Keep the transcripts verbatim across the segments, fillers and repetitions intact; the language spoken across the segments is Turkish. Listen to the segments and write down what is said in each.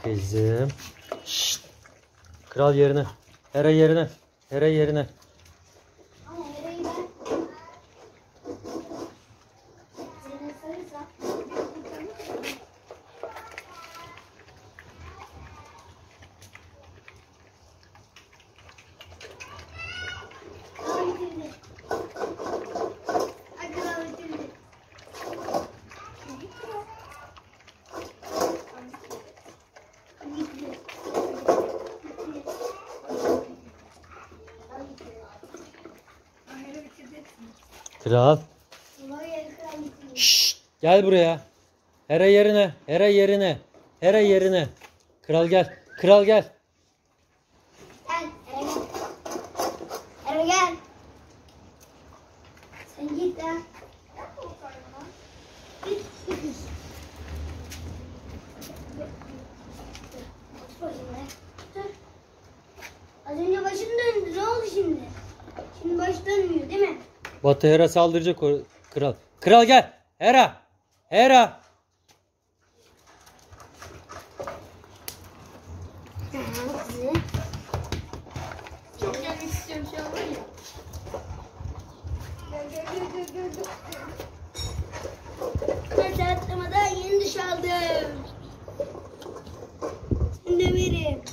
Kızım. Şşt. Kral yerine. Hera yerine. Hera yerine. Ama Hera'yı ben... Zeynep sarıysa... Kral bitirdi. Ay kral bitirdi. Kral. Şşt. Gel buraya. Hera yerine. Hera yerine. Hera yerine. Kral gel. Kral gel. Gel, Ere gel. Ere gel. Sen git lan. Git, git. Otur bakayım. Dur. Az önce başım döndü. Ne oldu şimdi? Şimdi baş dönmüyor değil mi? Batı Hera saldıracak o kral. Kral gel. Hera. Hera. Kızı. Çok gelmek istiyorum şu an var ya. Gel gel gel gel gel. Ben saatlemeden yeni duş aldım. Sen de verin.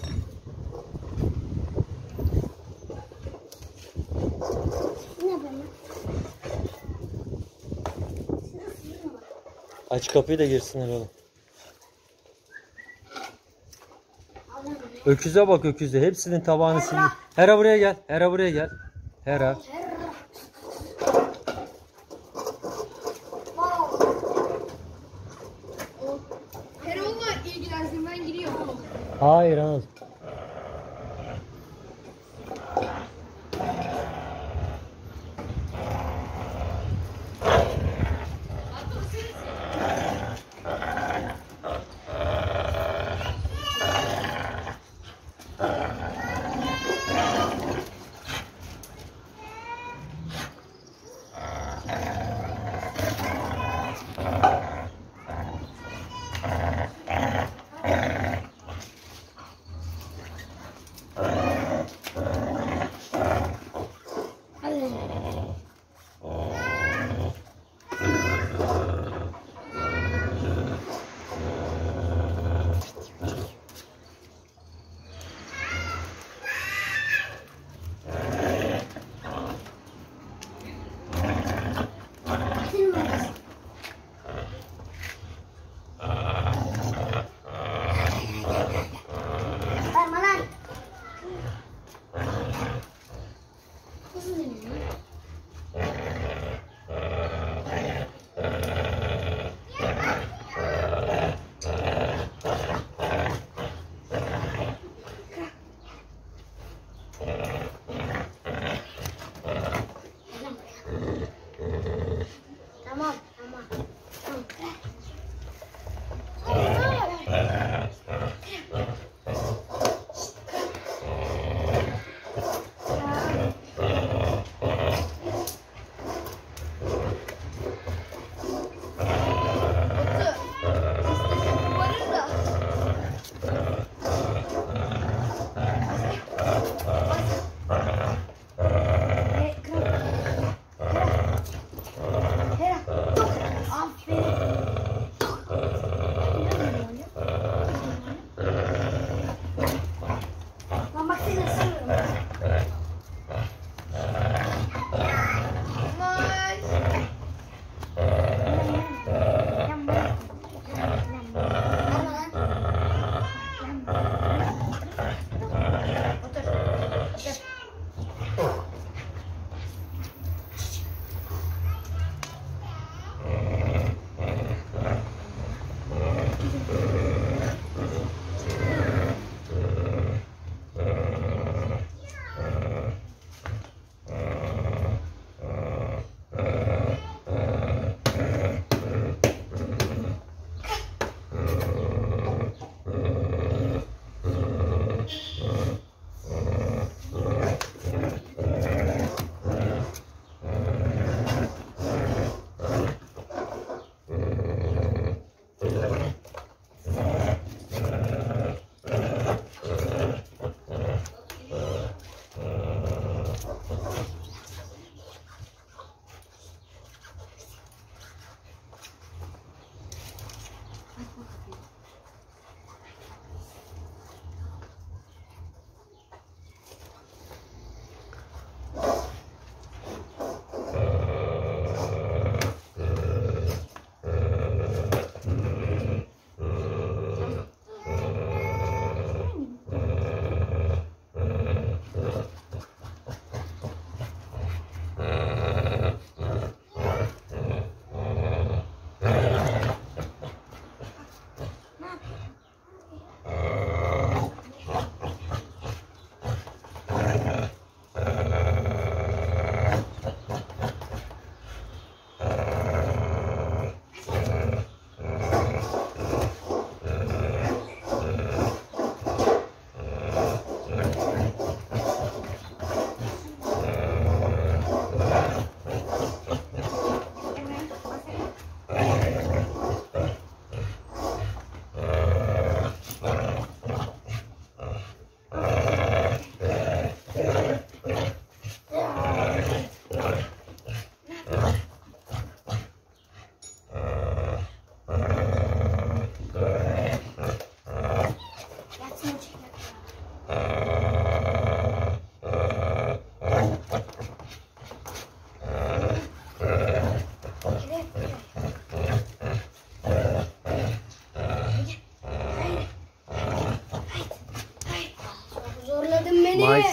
Ne yapayım? Aç kapıyı da girsinler oğlum. Öküze bak öküze. Hepsinin tabağını sildi. Hera buraya gel. Hera buraya gel. Hera. Heron'la ilgilensin, ben giriyorum. Hayır Anıl.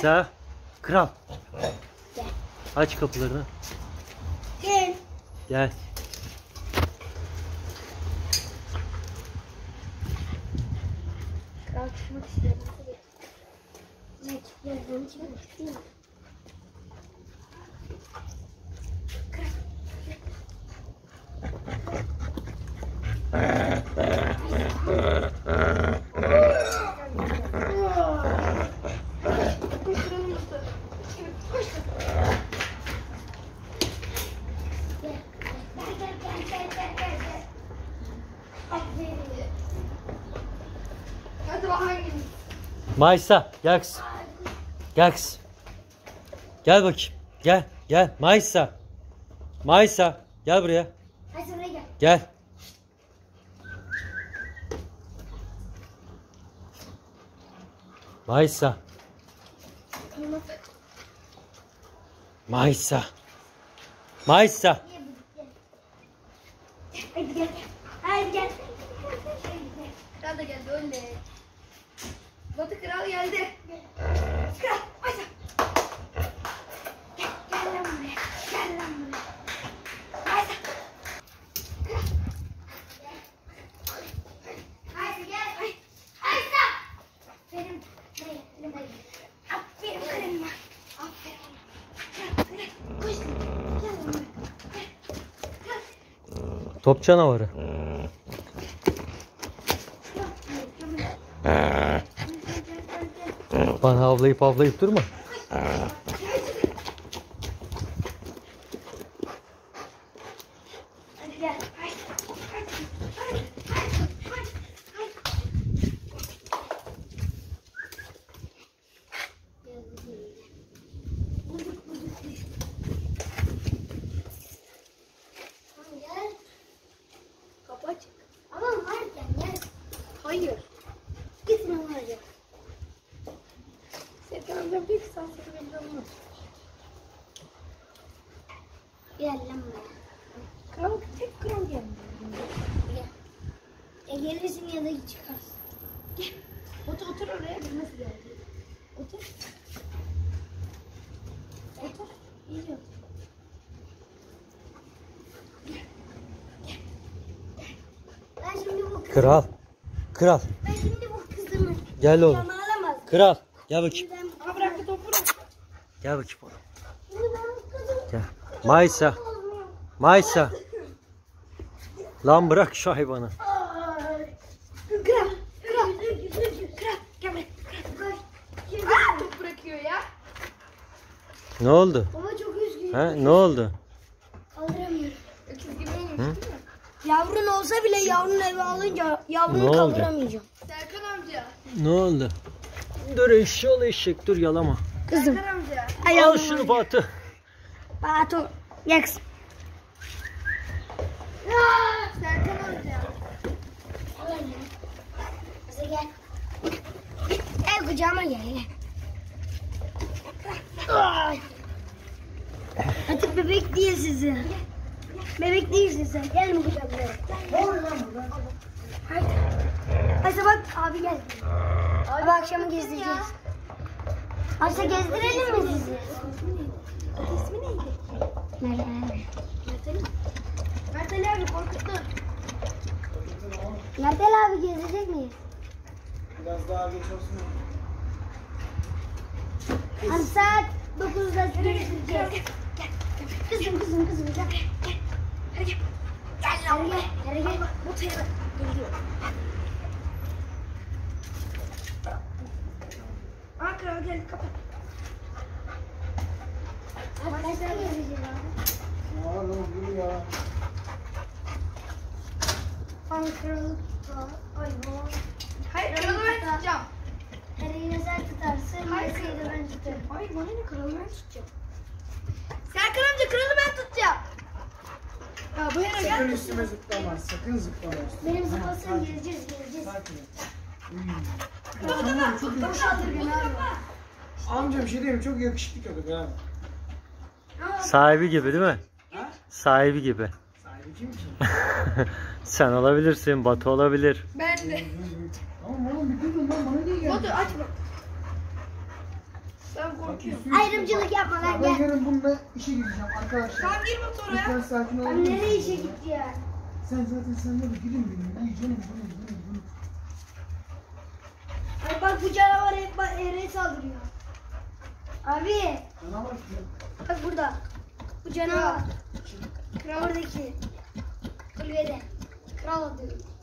Maysa. Kral. Gel. Aç kapılarını. Gel. Gel. Kral çıkmak istiyorum. Evet, gel ben çıkmak istiyorum. Hadi bakalım. Maysa. Gel kız. Gel kız. Gel bakayım. Gel. Gel. Maysa. Maysa. Gel buraya. Hadi buraya gel. Gel. Maysa. Maysa. Maysa. Hadi gel. Hadi gel. Kral da geldi öyle. Batı kral geldi. Kral Maysa. Gel, gel lan buraya. Gel lan buraya. Haydi. Haydi gel. Haydi. Aferin. Aferin. Aferin kırılma. Aferin. Koş. Gel lan buraya. Top canavarı. Bana havlayıp havlayıp durma. Hadi gel. Haydi. Haydi. Haydi. Haydi. Gel. Kapı açık. Ama varken gel. Hayır. Gitme varken. Serkan amcam diyor ki sen seni belli olmaz. Gel lan buraya. Kral tek kral gelmiyor. Gel. Ya gelirsin ya da çıkarsın. Gel. Otur otur oraya. Bir nasıl geldi? Otur. Otur. İyice otur. Ben şimdi bu kızı, Kral. Kral. ben şimdi bu kızımı Gel oğlum. yanına alamaz. Kral. Gel bakayım. Ben, Ama bıraktı topu bırak. Gel bakayım oğlum. şimdi ben bu kızımı Gel. Maysa. olmuyor. Maysa. Lan bırak şu hayvanı. Kral, kral, kral, kral, gel buraya. Koş. Şimdi- Aa, top bırakıyor ya. Ne oldu? Baba çok üzgün. Ha, ne oldu? Kaldıramıyorum. Öküz gibi olmuş Hı? değil mi? Yavrun olsa bile yavrun eve alınca Ne yavrunu oldu? kaldıramayacağım. Serkan amca. Ne oldu? Dur eşşoğlu eşek dur yalama. Kızım. Serkan amca. Ay Al yavrum. şunu Fatih. Batu. Gel kızım. Serkan amca. Al anne. Kızı gel. Gel kucağıma gel. gel. Ay. Artık bebek değil sizin. Bebek değilsin sen. Gel mi kucağıma? Haydi. Haydi bak abi gel. Abi akşamı gezdireceğiz. Ayşe gezdirelim mi sizi? İsmi neydi? Nerede? Mert Ali. Mert Ali abi korkuttu. Mertel abi gezecek miyiz? Biraz daha geç olsun. Hani saat dokuzda gezdireceğiz. Kızım kızım kızım gel. Gel. Hadi gel. Gel lan gel. Hadi gel. Bu tarafa geliyor. Aa kral gel kapat. Abi kaçta gezeceğiz abi? Ne var lan dur ya. Ankaralı Ay bu. Hayır kralı ben tutacağım. Ereğine sen tutarsın. Hayır. Hayır. de ben tutarım. Hayır bana ne kralı ben tutacağım. Serkan amca kralı ben tutacağım. Ya bu yere Sakın gel. üstüme zıplama. Sakın zıplama üstüme. Benim Tamam, zıplasın sakin. gezeceğiz gezeceğiz. Sakin ol. Hmm. Ya tamam çok yakışıklı. Amcam bir şey diyeyim mi? Çok yakışıklı çocuk ha. Sahibi gibi değil mi? Ha? Sahibi gibi. Sahibi kim ki? Sen olabilirsin, Batu olabilir. Ben de. Tamam oğlum bir durun lan bana niye geldin? Otur açma. Ben korkuyorum. Ayrımcılık yapma lan Ben gel. yarın bununla işe gideceğim arkadaşlar. Tamam gir motora. Lütfen sakin olun. Abi nereye işe gitti ya? Sen zaten sen de gülüm benim. Ay canım canım canım canım. Ay bak bu canavar hep bak Ereğe saldırıyor. Abi Bana bak ya. bak burada. Bu canavar. Kral oradaki. Kulübede. Kral diyor.